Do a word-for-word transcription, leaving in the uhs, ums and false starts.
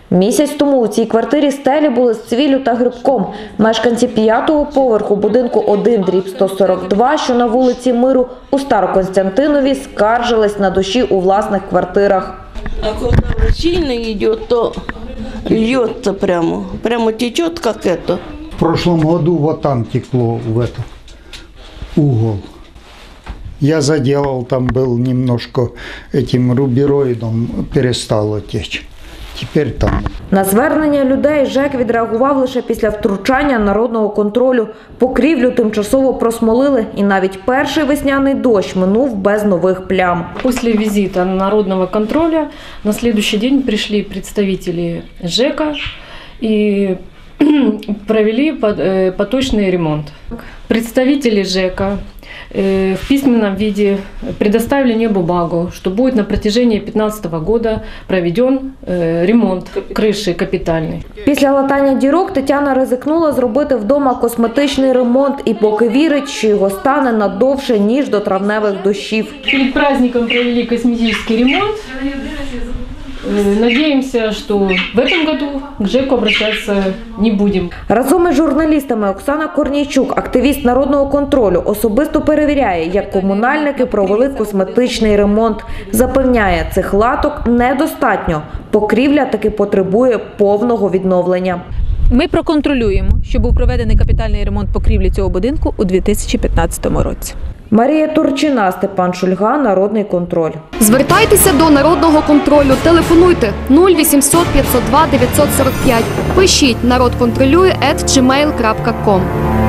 Місяць тому у цій квартирі стелі були з цвіллю та грибком. Мешканці п'ятого поверху будинку один дріб сто сорок два, що на вулиці Миру у Старокостянтинові, скаржились на дощі у власних квартирах. А коли сильно йде, то льється прямо, прямо тече, як це. В прошлом году вот там текло в этот угол. Я заделал, там был немножко этим рубероидом, перестало течь. Теперь там. На звернення людей ЖЕК відреагував лише після втручання народного контролю. Покрівлю тимчасово просмолили, і навіть перший весняний дощ минув без нових плям. После визита народного контроля на следующий день пришли представители ЖЭКа и провели поточный ремонт. Представители ЖЭКа в письменном виде предоставили мне бумагу, что будет на протяжении две тысячи пятнадцатого года проведен ремонт крыши капітальний. Після латання дірок Тетяна ризикнула зробити вдома косметичний ремонт і поки вірить, що його стане надовше, ніж до травневих дощів. Перед праздником провели косметический ремонт. Надеемся, что в этом году к ЖЭКу обращаться не будем. Разом із журналістами Оксана Корнійчук, активіст народного контролю, особисто перевіряє, як комунальники провели косметичний ремонт. Запевняє, цих латок недостатньо. Покрівля таки потребує повного відновлення. Ми проконтролюємо, що був проведений капітальний ремонт покрівлі цього будинку у дві тисячі п'ятнадцятому році. Марія Турчина, Степан Шульга, Народний контроль. Звертайтеся до Народного контролю. Телефонуйте нуль вісімсот п'ятсот два дев'ятсот сорок п'ять. Пишіть «Народ контролює» ет джі мейл крапка ком.